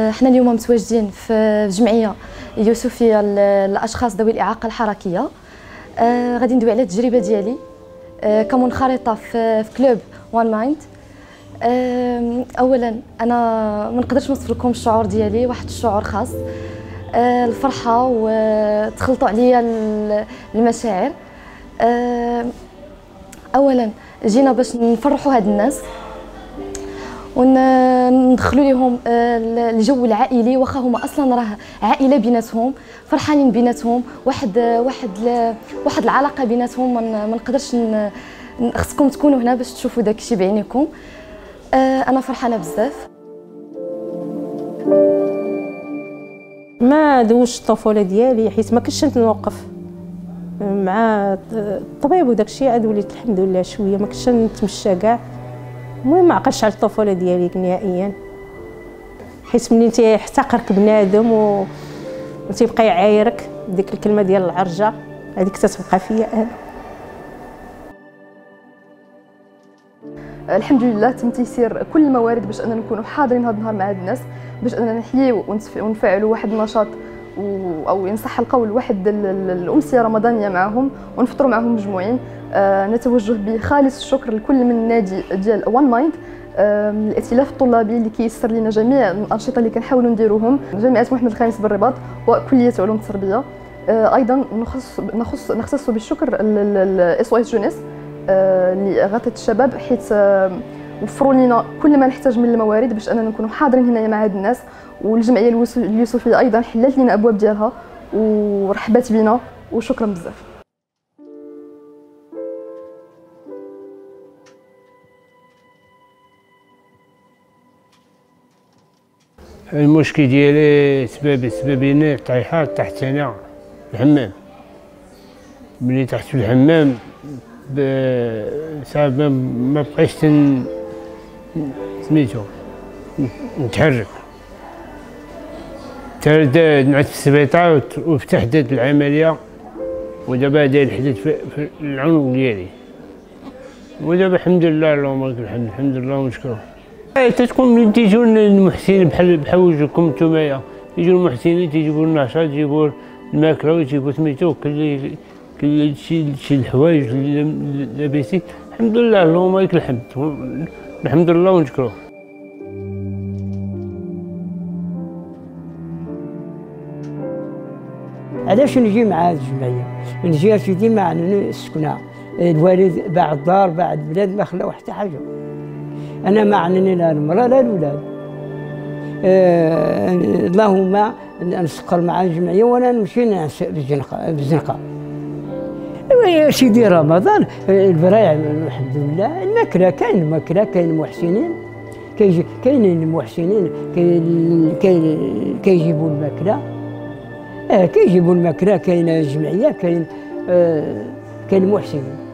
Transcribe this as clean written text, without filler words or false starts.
احنا اليوم متواجدين في جمعيه يوسفيه للاشخاص ذوي الاعاقه الحركيه. غادي ندوي على التجربه ديالي كمنخرطه في كلوب وان مايند. اولا انا ما نقدرش نوصف لكم الشعور ديالي، واحد الشعور خاص، الفرحه وتخلطوا عليا المشاعر. اولا جينا باش نفرحوا هاد الناس وندخلوا لهم الجو العائلي، واخا هما اصلا راه عائله بيناتهم، فرحانين بيناتهم، واحد العلاقه بيناتهم. ما نقدرش خصكم تكونوا هنا باش تشوفوا داكشي بعينيكم. انا فرحانه بزاف. ما دوش الطفوله ديالي حيت ما كنتش نوقف مع الطبيب وداكشي، عاد وليت الحمد لله شويه ما كنتش نتمشى كاع. المهم ما عقلتش على الطفوله ديالي نهائيا، حيت ملي تيحتقرك بنادم وتيبقى يعايرك ديك الكلمه ديال العرجه، هذيك تتبقى فيا انا. الحمد لله تم تيسير كل الموارد باش اننا نكونوا حاضرين هذا النهار مع هاد الناس، باش اننا نحييو ونفعلوا واحد النشاط او ان صح القول واحد الامسيه رمضانيه معهم ونفطروا معهم مجموعين. نتوجه بخالص الشكر لكل من النادي ديال وان مايند، الائتلاف الطلابي اللي كيسر لنا جميع الانشطه اللي كنحاولوا نديروهم، جامعه محمد الخامس بالرباط وكليه علوم التربيه. ايضا نختص بالشكر الاس او اس جونيس اللي غطت الشباب، حيت وفروا لنا كل ما نحتاج من الموارد باش اننا نكونوا حاضرين هنايا مع هاد الناس. والجمعيه اليوسفيه ايضا حلات لنا ابواب ديالها ورحبت بنا، وشكرا بزاف. المشكل ديالي سببين طايحات تحت هنا الحمام. ملي تحت في الحمام صافي ما بقيتش سميتو نتحرك. نعت في السبيطار وفتحت العمليه، ودابا داير الحديد في العنق ديالي، ودابا الحمد لله اللهم لك الحمد، الحمد لله ونشكره. تتكون ملي تيجيو المحسنين بحال وجهكم نتوما، يجيو المحسنين تيجيبوا النشاط، يجيبوا الماكله ويجيبوا سميتو كل شي الحوايج اللي لاباسين. الحمد لله اللهم لك الحمد، الحمد لله ونشكره. علاش نجي مع هذه الجمعيه؟ نجي سيدي مع السكنه، الوالد باع الدار باع البلاد ما خلاو حتى حاجه. انا ما عنني لا المراه لا الاولاد. اللهم نسقر مع الجمعيه وانا نمشي نعس بالزنقه. يا سيدي رمضان البرايع الحمد لله، الماكله كاين، الماكله كاين المحسنين، كاين المحسنين كيجيبوا الماكله، كيجيبوا الماكله، كاين الجمعيه، كاين المحسنين.